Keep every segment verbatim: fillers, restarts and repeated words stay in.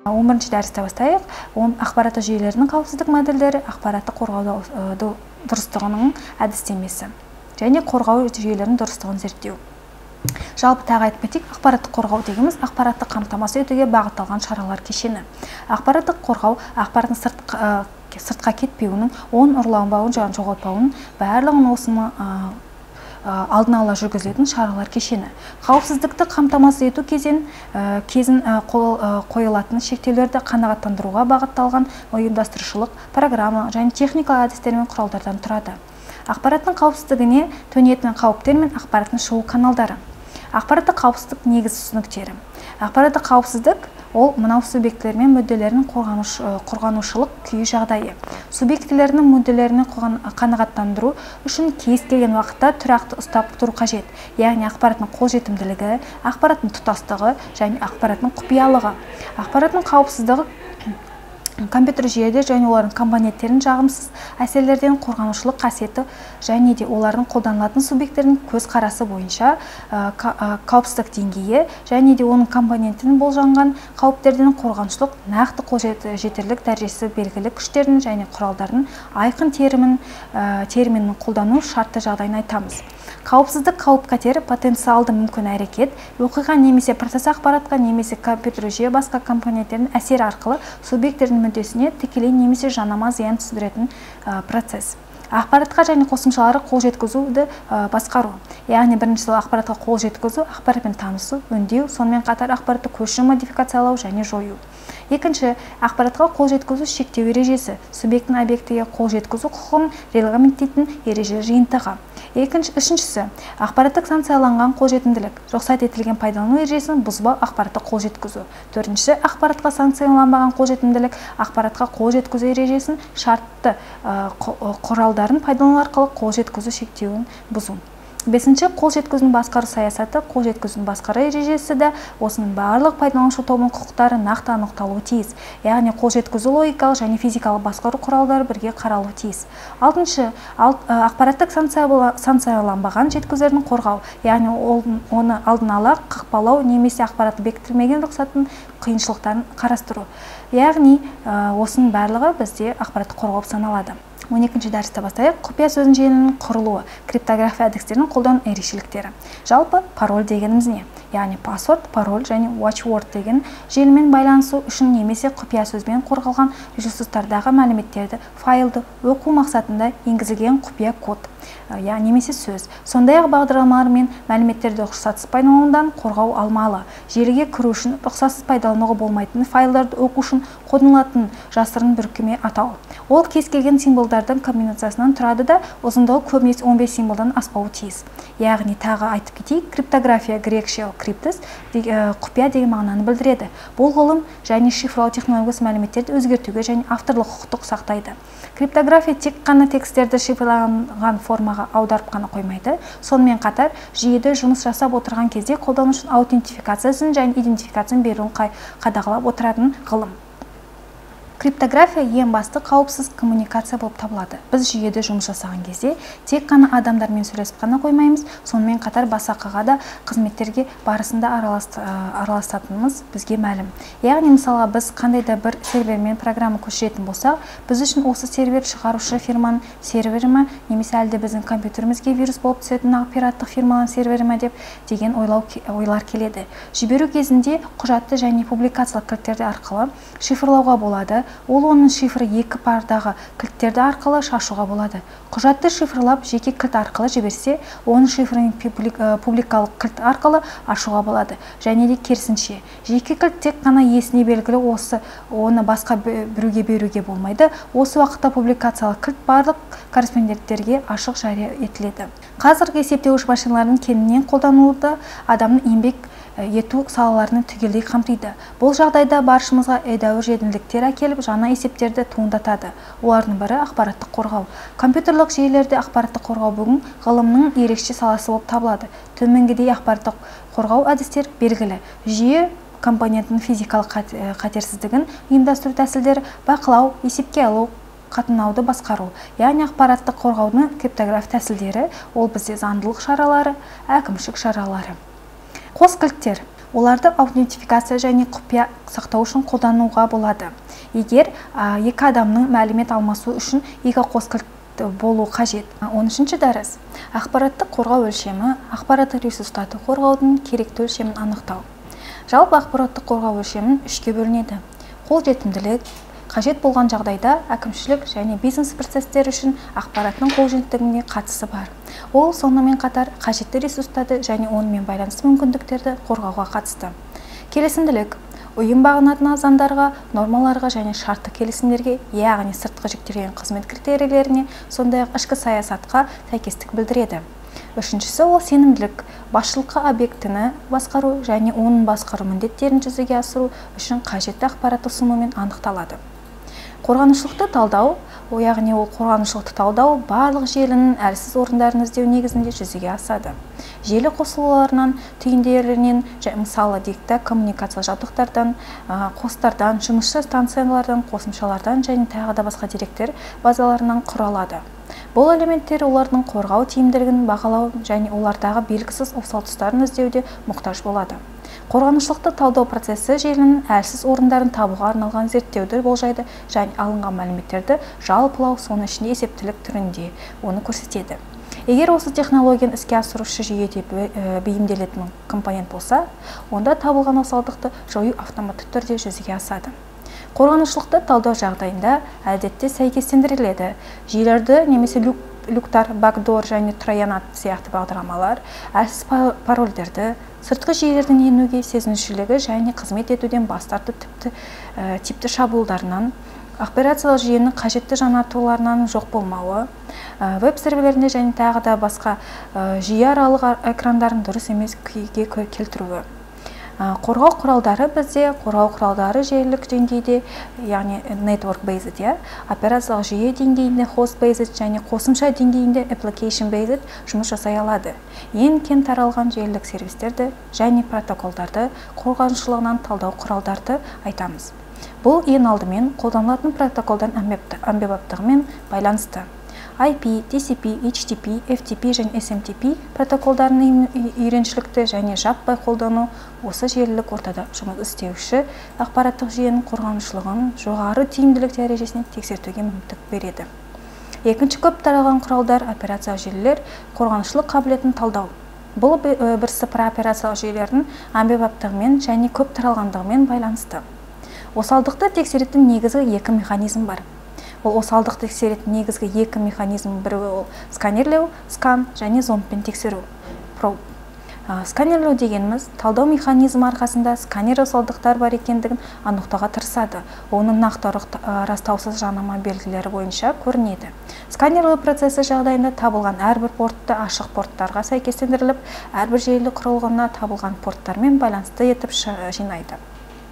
он бірінші дәрісті бастайық. Ақпараттық жүйелердің қауіпсіздік модельдері, ақпаратты қорғау дұрыстығының әдістемесі және қорғау жүйелерінің дұрыстығын зерттеу. Жалпы тағы айтып кетейік, ақпараттық қорғау дегеніміз ақпаратты қамтамасыз етуге бағытталған шаралар кешені. Ақпараттық қорғау ақпараттың сыртқа, сыртқа кетпеуінің, оның ұрланбауын, және жоғалтпауын барлығын осыны алдын ала жүргізілетін шаралар кешені. Қауіпсіздікті қамтамасыз ету кезен кезін қойылатын шектеулерді қанағаттандыруға бағытталған ұйымдастырушылық, программа және техникалық әдістер мен құралдардан тұрады. Ақпараттың қауіпсіздігіне төнетін қауіптер мен ақпараттың шығу каналдары. Ақпараттық қауіпсіздік негізгі түсініктері. Ақпараттық қауіпсіздік ол мынау субъектілер мен мүдделерінің қорғанушылық күйі жағдайы. Субъектілерінің мүдделерін қанағаттандыру үшін кез келген уақытта тұрақты ұстап тұру қажет. Яғни ақпараттың қолжетімділігі, ақпараттың тұтастығы және ақпараттың құпиялығы. Ақпараттың қауіпсіздігі компьютер жүйеде және олардың компоненттерінің жағымсыз әсерлерден қорғанушылық қасиеті және де олардың қолданылатын субъекттердің көзқарасы бойынша қауіпсіздік деңгейі және де оның компонентінің болжанған қауіптерден қорғанушылық нақты қолжетерлік дәрежесі белгілі күштердің және құралдардың айқын термин терминін қолдану шартты жағдайын айтамыз. Қауіпсіздік қауіп-қатері потенциалды мүмкін әрекет, оқиға немесе процесс ақпаратқа немесе компьютер жүйе басқа компоненттердің әсері арқылы субъекттердің мүддесіне тікелей немесе жанама зиян түсіретін процесс. Ақпаратқа және қосымшалары қол жеткізуді басқару. Яғни біріншісі ақпаратқа қол жеткізу, ақпаратпен танысу, өңдеу, сонымен қатар ақпаратты көшіру, модификациялау және жою. Екінші, ақпаратқа қол жеткізу шектеу ережесі, субъектінің объектіге қол жеткізу құқығын регламенттейтін ережелер жиынтығы. Екінші, үшіншісі, ақпараттық санкцияланған қолжетімділік, рұқсат етілген пайдалану ережесін бұзбау ақпаратты қол жеткізу. Төртінші, ақпаратқа санкцияланбаған қолжетімділік, ақпаратқа қол жеткізу ережесін шартты құралдарын пайдалану арқылы қол жеткізу шектеуін бұзу. Бесінші, қол жеткізудің басқару саясаты, қол жеткізудің басқару ережесі де осының барлық пайдаланушы тобының құқықтары нақты анықталуы тиіс. Яғни қол жеткізу логикалық және физикалық басқару құралдары бірге қаралуы тиіс. Алтыншы, ақпараттық санкцияланбаған жеткізулердің қорғау, яғни оны алдын ала қақпалау немесе ақпаратты бекітілмеген рұқсаттың қиыншылықтарын қарастыру. Яғни осының барлығы бізде ақпаратты қорғау саналады. он екінші дәрісті бастайық. Құпия сөздің желінің құрылуы, криптография әдістерін қолдану ерекшеліктері. Жалпы пароль дегеніміз не? Яғни паспорт, пароль және watchword деген желімен байланысу үшін немесе құпия сөзбен қорғалған ресурстардағы мәліметтерді файлды оқу мақсатында енгізілген құпия код, я немесе сөз. Сондай-ақ бағдарламалар мен мәліметтерді рұқсатсыз пайдаланудан қорғау алмалы. Желіге кіру үшін рұқсатсыз пайдалануға болмайтын файлдарды оқу үшін қолданылатын жасырын бүркеме атау. Ол кез келген символдардың комбинациясынан тұрады да, ұзындығы көбінесе он бес символдан аспауы тиіс. Яғни тағы айтып кетейік, криптография грекше криптос құпия деген мағынаны білдіреді. Бұл ғылым және шифрлау технологиясы мәліметтерді өзгертуге және авторлық құқықтық сақтайды. Криптография тек қана текстерді шифрланған формаға аударып қана қоймайды. Сонымен қатар жүйеде жұмыс жасап отырған кезде қолданушының аутентификациясын және идентификациясын беруін қадағалап отыратын ғылым. Криптография ең басты қауіпсіз коммуникация болып табылады. Біз жүйеде жұмыс жасаған кезде тек қана адамдармен сөйлесіп қана қоймаймыз, сонымен қатар басқаға да қызметтерге барысында араласатынымыз бізге мәлім. Яғни мысалға біз қандай да бір сервермен программа көшіретін болсақ, біз үшін осы сервер шығарушы фирманың сервері ме, немесе әлде біздің компьютерімізге вирус болып түсетін операттық фирманың сервері ме деп деген ойлар келеді. Жіберу кезінде құжатты және публикациялық кілттерді арқылы шифрлауға болады. Ол оның шифры екі пардағы кілттерді арқылы шашуға болады. Құжатты шифрлап жеке кілт арқылы жіберсе, оның шифрын публикалық кілт арқылы ашуға болады. Және де керісінше, жеке кілт тек қана иесіне белгілі, осы оны басқа біреуге беруге болмайды. Осы уақытта публикациялық кілт барлық корреспонденттерге ашық жария етіледі. Қазіргі есептеуіш машиналардың кеңінен қолданылуы адамның еңбек ету салаларының түгелдей қамтиды. Бұл жағдайда баршымызға едәуір жеңілдіктер әкеліп, жаңа есептерді туындатады. Олардың бірі ақпараттық қорғау. Компьютерлік жүйелерде ақпараттық қорғау бүгін ғылымның ерекше саласы болып табылады. Төменгідей ақпараттық қорғау әдістер белгілі. Жүйе компонентінің физикалық қатерсіздігін ұйымдастыру тәсілдері, бақылау, есепке алу, қатынауды басқару. Яғни ақпараттық қорғаудың криптография тәсілдері, ол бізде заңдылық шаралары, әкімшілік шаралары. Қос кілттер. Оларды аутентификация және құпия сақтау үшін қолдануға болады. Егер екі адамның мәлімет алмасу үшін екі қос кілт болу қажет. он үшінші дәріс. Ақпаратты қорғау өлшемі, ақпараттық ресурстарды қорғаудың керекті өлшемін анықтау. Жалпы ақпаратты қорғау өлшемін үшке бөлінеді. Қолжетімділік, қажет болған жағдайда әкімшілік және бизнес процестер үшін ақпараттың қолжетімділігіне қатысы бар. Ол сонымен қатар қажетті ресурстарды және онымен байланысты мүмкіндіктерді қорғауға қатысты. Келісімділік ұйым бағынатын заңдарға, нормаларға және шартты келісімдерге, яғни сыртқы жүктелген қызмет критерийлеріне, сондай-ақ ішкі саясатқа сәйкестік білдіреді. Үшіншісі ол сенімділік, басшылыққа объектіні басқару және оның басқару міндеттерін жүзеге асыру үшін қажетті ақпаратты ұсынумен анықталады. Қорғанушылықты талдау, яғни ол қорғанушылықты талдау барлық желінің әлсіз орындарын іздеу негізінде жүзеге асады. Желі қосылуларынан, түйіндерінен, мысалы дикті коммуникациялық жабдықтардан, қостардан, жұмысшы станциялардан, қосымшалардан және тағы да басқа деректер базаларынан құралады. Бұл элементтер олардың қорғау тиімділігін бағалау және олардағы белгісіз осал тұстарын іздеуде мұқтаж болады. Қорғанушылықты талдау процесі желінің әлсіз орындарын табуға арналған зерттеуді болжайды және алынған мәліметтерді жалпылау, соның ішінде есептілік түрінде оны көрсетеді. Егер осы технологияны іске асырушы жүйеде бейімделетін компонент болса, онда табылған осалдықты жою автоматты түрде жүзеге асады. Қорғанушылықты талдау жағдайында әдетте сәйкестендіріледі. Жүйелерді немесе люктар, бакдор және троянат сияқты бағдарламалар әлсіз парольдерді, сыртқы жүйелердің енуге сезінушілігі және қызмет етуден бас тарту типті шабуылдарынан, операциялық жүйенің қажетті жаңартуларынан жоқ болмауы, веб-серверлерінде және тағы да басқа жүйе аралық экрандарын дұрыс емес күйге келтіруі. Қорғау құралдары бізде қорғау құралдары желілік деңгейде, яғни network based, операциялық жүйе деңгейінде host based және қосымша деңгейінде application based жұмыс жасай алады. Ең кең таралған желілік сервистерді және протоколдарды қорғанушылығынан талдау құралдарды айтамыз. Бұл ең алдымен қолданылатын протоколдан әмбебаптығымен байланысты. ай пи, ти си пи, эйч ти пи, эф ти пи және эс эм ти пи протоколдарының үйреншілікті және жаппай қолдану осы желілік ортада жұмыс істеуші ақпараттық жүйенің қорғанушылығын жоғары тиімділік дәрежесіне тексертуге мүмкіндік береді. Екінші көп таралған құралдар операциялық желілер қорғанушылық қабілетін талдау. Бұл бірсыпыра операциялық жүйелердің әмбебаптығымен және көп таралғандығымен байланысты. Осалдықты тексеретін негізгі екі механизм бар. Ол осалдық тексеретін негізгі екі механизм бірі ол сканерлеу, скан және зондпен тексеру. Сканерлеу дегеніміз талдау механизмі арқасында сканер осалдықтар бар екендігін анықтауға тырысады. Оның нақты растаусыз жанама белгілері бойынша көрінеді. Сканерлеу процесі жағдайында табылған әрбір портты ашық порттарға сәйкестендіріліп, әрбір желі құрылғына табылған порттармен байланысты етіп жинайды.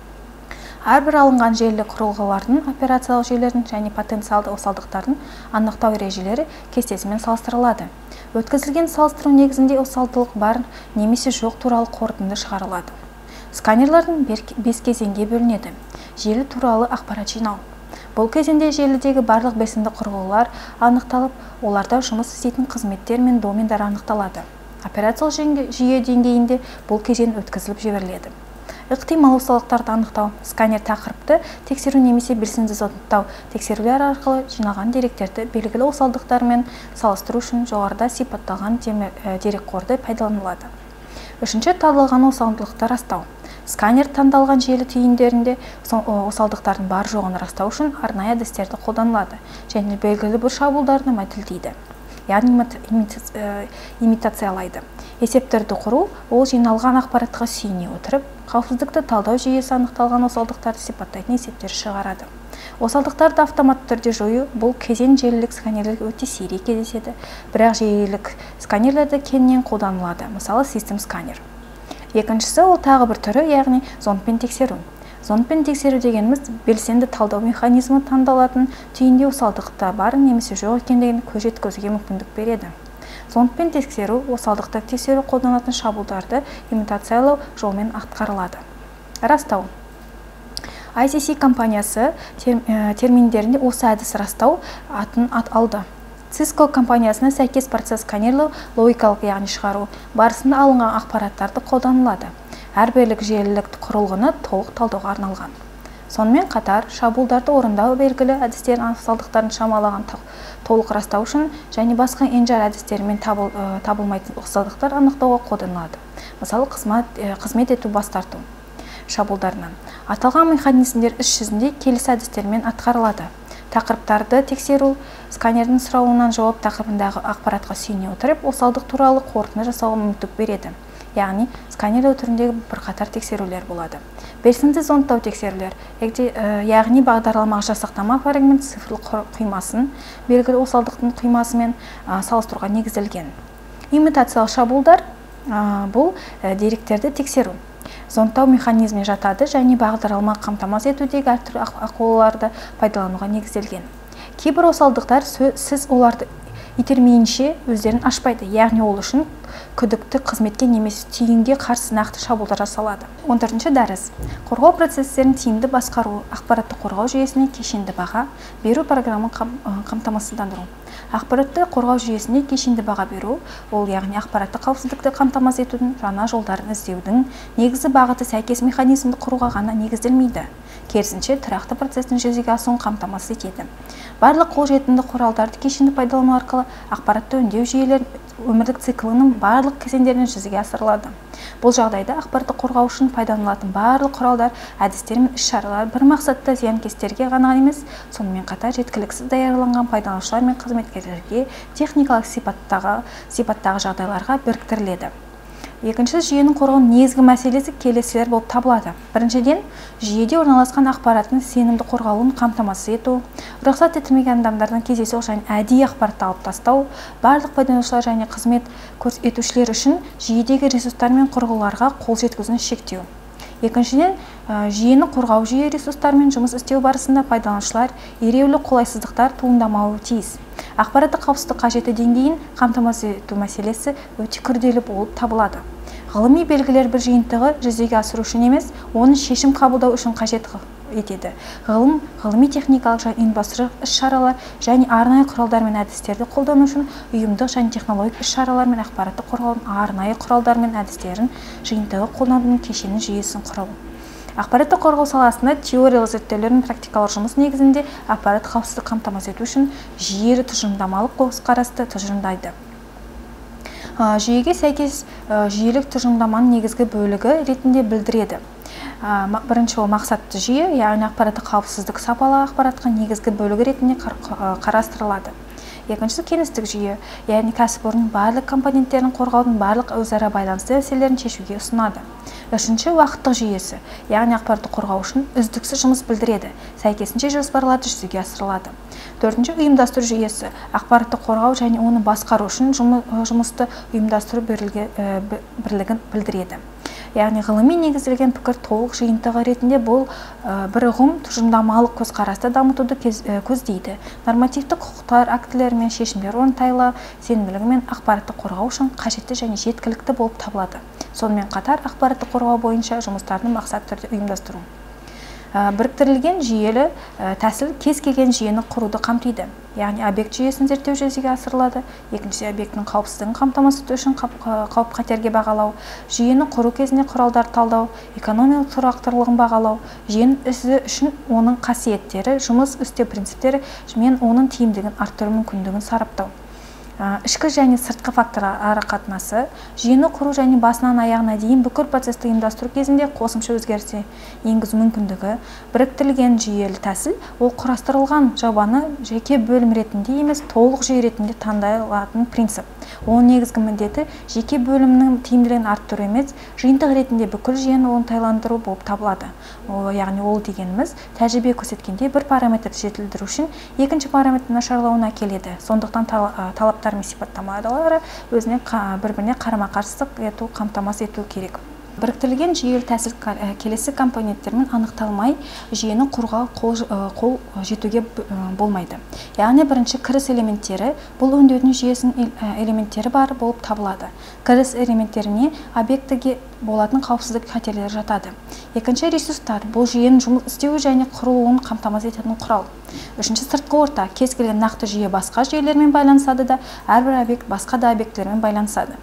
Әрбір алынған желілі құрылғылардың операциялық жүйелердің және потенциалды осалдықтардың анықтау ережелері кестесімен салыстырылады. Өткізілген салыстыру негізінде осалдылық бар немесе жоқ туралы қорытынды шығарылады. Сканерлердің бес кезеңге бөлінеді. Желі туралы ақпарат жинау. Бұл кезеңде желідегі барлық белсенді құрылғылар анықталып, оларда жұмыс істейтін қызметтер мен домендар анықталады. Операциялық жүйе деңгейінде бұл кезең өткізіліп жіберіледі. Ықтимал осалдықтарды анықтау, сканер тақырыпты тексеру немесе белсенді зондтау тексерулер арқылы жиналған деректерді белгілі осалдықтармен салыстыру үшін жоғарыда сипатталған дерекқорды пайдаланылады. Үшінші, талдалған осалдықты растау. Сканер таңдалған желі түйіндерінде осалдықтардың бар жоғын растау үшін арнайы әдістерді қолданылады және белгілі бір шабуылдарды мәтілдейді, яғни имитациялайды. Есептерді құру, ол жиналған ақпаратқа сүйене отырып, қауіпсіздікті талдау жүйесі анықталған осалдықтарды сипаттайтын есептер шығарады. Осалдықтарды автоматты түрде жою бұл кезең желілік сканерлер өте сирек кездеседі, бірақ желілік сканерлерді кеңінен қолданылады, мысалы систем сканер. Екіншісі ол тағы бір түрі, яғни зондпен тексеру. Зондпен тексеру дегеніміз белсенді талдау механизмі таңдалатын түйінде осалдықта бар немесе жоқ екендігін көз жеткізуге мүмкіндік береді. Зондпен тексеру осалдықты тексеру қолданатын шабуылдарды имитациялау жолмен атқарылады. Растау. ай си си компаниясы терминдерінде осы әдіс растау атын алды. Cisco компаниясына сәйкес процесс сканерлеу логикалық яғни шығару барысында алынған ақпараттарды қолданылады. әрбірлік желілік құрылғыны толық талдауға арналған. Сонымен қатар, шабуылдарды орындау белгілі әдістердің afзалдықтарын шамалаған толық растау үшін және басқа енжар әдістерімен табыл, табылмайтын ұқсастықтар анықтауға қолданылады. Мысалы, қызмет, қызмет ету бас тарту шабуылдарынан. Аталған механизмдер іс жүзінде келесі әдістермен атқарылады. Тақырыптарды тексеру, сканердің сұрауынан жауап тақырыбындағы ақпаратқа сүйене отырып, осалдық туралы қорытынды жасауға мүмкіндік береді. Яғни, сканерлеу түріндегі бірқатар тексерулер болады. Белсенді зондтау тексерулер, яғни бағдарламалық жасақтама фрагмент цифрлық құймасын белгілі осалдықтың құймасымен салыстыруға негізделген. Имитациялық шабуылдар бұл деректерді тексеру. Зондтау механизміне жатады және бағдарлама қамтамасыз етудегі әртүрлі ақауларды пайдалануға негізделген. Кейбір осалдықтар сіз оларды итермейінше өздерін ашпайды, яғни ол үшін күдікті қызметке немесе түйінге қарсы нақты шабуылдар жасалады. он төртінші дәріс. Қорғау процестерін тиімді басқару, ақпаратты қорғау жүйесіне кешенді баға беру программын қамтамасыздандыру. Ақпаратты қорғау жүйесіне кешенді баға беру, ол яғни ақпаратты қауіпсіздікті қамтамасыз етудің жаңа жолдарын іздеудің негізі бағыты сәйкес механизмді құруға ғана негізделмейді. Керісінше, тұрақты процестің жүзеге асуын қамтамасыз етеді. Барлық қолжетімді құралдарды кешенді пайдалану арқылы ақпаратты өңдеу жүйелер өмірлік циклінің барлық кезеңдерінен жүзеге асырылады. Бұл жағдайда ақпаратты қорғау үшін пайдаланылатын барлық құралдар, әдістер мен іс-шаралар бір мақсатты зиянкестерге ғана емес, сонымен қатар жеткіліксіз даярланған пайдаланушылар мен қызметкерлерге техникалық сипаттағы, сипаттағы жағдайларға біріктіріледі. Екінші, жүйенің қорғау негізгі мәселесі келесілер болып табылады. Біріншіден, жүйеде орналасқан ақпараттың сенімді қорғалуын қамтамасыз ету, рұқсат етілмеген адамдардан кездейсоқ және әдейі ақпаратты алып тастау, барлық пайдаланушылар және қызмет көрсетушілер үшін жүйедегі ресурстар мен құрылғыларға қол жеткізуін шектеу. Екіншіден, жүйені қорғау жүйе ресурстармен жұмыс істеу барысында пайдаланушылар ереулі қолайсыздықтар туындамауы тиіс. Ақпаратты қауіпсіздік қажетті деңгейін қамтамасыз ету мәселесі өте күрделі болып табылады. Ғылыми белгілер бір жиынтығы жүзеге асыру үшін емес, оны шешім қабылдау үшін қажет етеді. Ғылым, ғылыми техникалық және ұйымдастырушылық іс-шаралар және арнайы құралдар мен әдістерді қолдану үшін ұйымдық және технологиялық іс-шаралар мен ақпаратты қорғаудың арнайы құралдар мен әдістерін жиынтығы қолданудың кешенді жүйесін құру. Ақпаратты қорғау саласында теориялық зерттеулер мен практикалық жұмыс негізінде ақпарат қауіпсіздігін қамтамасыз ету үшін жүйелі тұжырымдамалық көзқарасты тұжырымдайды. Жүйеге сәйкес жүйелік тұжырымдаманың негізгі бөлігі ретінде білдіреді. Бірінші, ол мақсатты жүйе, яғни ақпаратты қауіпсіздік сапалы ақпаратқа негізгі бөлігі ретінде қарастырылады. Екіншісі, кеңістік жүйе, яғни кәсіпорын барлық компоненттерін қорғаудың барлық өзара байланысты мәселелерін шешуге ұсынады. Үшінші, уақыттық жүйесі, яғни ақпаратты қорғау үшін үздіксіз жұмыс білдіреді, сәйкесінше жоспарларды жүзеге асырылады. Төртінші, ұйымдастыру жүйесі, ақпаратты қорғау және оны басқару үшін жұмысты ұйымдастыру бірлігін білдіреді. Яғни ғылыми негізделген пікір толық жиынтығы ретінде бұл бір ұғым тұжырымдамалық көзқарасты дамытуды көздейді. Нормативті құқықтар, актілер мен шешімдер орынтайлы, сенімділігі мен ақпаратты қорғау үшін қажетті және жеткілікті болып табылады. Сонымен қатар ақпаратты қорғау бойынша жұмыстарды мақсатты түрде ұйымдастыру. Біріктірілген жүйелі тәсіл кез келген жүйені құруды қамтиды. Яғни объект жүйесін зерттеу жүзеге асырылады. Екінші, объекттің қауіпсіздігін қамтамасыз ету үшін қауіп-қатерге бағалау, жүйені құру кезінде құралдар талдау, экономикалық тұрақтылығын бағалау, жүйенің ісі үшін оның қасиеттері, жұмыс істеу принциптері мен оның тиімділігін арттыру мүмкіндігін сараптау. Ішкі және сыртқы факторлар арақатынасы, жүйені құру және басынан аяғына дейін бүкіл процесті ұйымдастыру кезінде қосымша өзгерістер енгізу мүмкіндігі. Біріктірілген жүйелі тәсіл, ол құрастырылған жобаны жеке бөлім ретінде емес, толық жүйе ретінде таңдай алатын принцип. Оның негізгі міндеті жеке бөлімнің тиімділігін арттыру емес, жиынтық ретінде бүкіл жүйені оңтайландыру болып табылады. Яғни ол дегеніміз, тәжірибе көрсеткенде бір параметрді жетілдіру үшін екінші параметрдің нашарлауына әкеледі. Сондықтан талаптар мен сипаттамалары өзіне бір-біріне қарама-қарсылық ету, қамтамасыз ету керек. Біріктірілген жүйелі тәсіл келесі компоненттермен анықталмай жүйені құруға қол жетуге болмайды. Яғни бірінші, кіріс элементтері бұл өңдеудің жүйесінің элементтері бар болып табылады. Кіріс элементтеріне объектіге болатын қауіпсіздік қатерлері жатады. Екінші, ресурстар бұл жүйенің жұмыс істеуі және құрылуын қамтамасыз ететін құрал. Үшінші, сыртқы орта, кез келген нақты жүйе басқа жүйелермен байланысады да, әрбір объект басқа да объектілермен байланысады.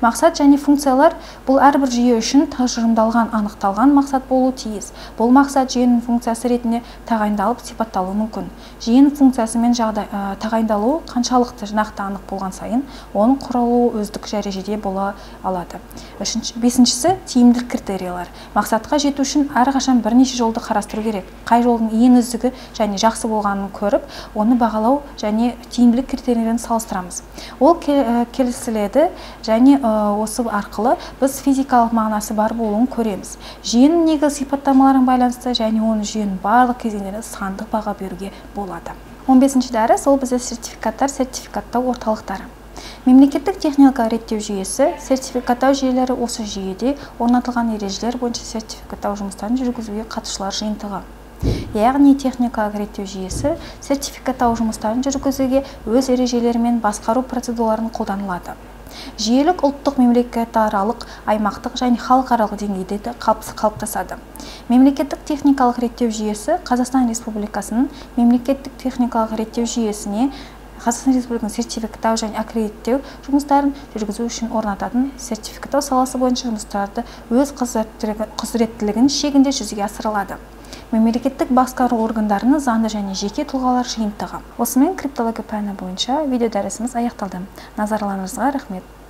Мақсат және функциялар бұл әрбір жүйе үшін тұжырымдалған, анықталған мақсат болуы тиіс. Бұл мақсат жүйенің функциясы ретінде тағайындалып сипатталуы мүмкін. Жүйенің функциясы мен жағдай тағайындалуы қаншалықты нақты анық болған сайын, оның құрылуы өздік дәрежеде бола алады. Бесіншісі, тиімділік критериялар. Мақсатқа жету үшін әрқашан бірнеше жолды қарастыру керек. Қай жолдың ең үздігі және жақсы болғанын көріп, оны бағалау және тиімділік критерияларын салыстырамыз. Ол келісіледі және осы арқылы біз физикалық мағынасы бар болуын көреміз. Жүйенің негізгі сипаттамаларына байланысты және оны жүйенің барлық кезеңдеріне сандық баға беруге болады. он бесінші дәріс ол бізде сертификаттар, сертификаттау орталықтары. Мемлекеттік техникалық реттеу жүйесі, сертификаттау жүйелері осы жүйеде орнатылған ережелер бойынша сертификаттау жұмыстарын жүргізуге қатысушылар жиынтығы. Яғни техникалық реттеу жүйесі сертификаттау жұмыстарын жүргізуге өз ережелерімен басқару процедураларын қолданылады. Жүйелік ұлттық мемлекетаралық, аймақтық және халықаралық деңгейде қалыптасады. Мемлекеттік техникалық реттеу жүйесі Қазақстан Республикасының мемлекеттік техникалық реттеу жүйесіне Қазақстан Республикасының сертификаттау және аккредиттеу жұмыстарын жүргізу үшін орнататын сертификаттау саласы бойынша жұмыстарды өз құзыреттілігінің шегінде жүзеге асырылады. Мемлекеттік басқару органдарының заңды және жеке тұлғалар жиынтығы. Осымен криптология пәні бойынша видео дәрісіміз аяқталды. Назарларыңызға рахмет.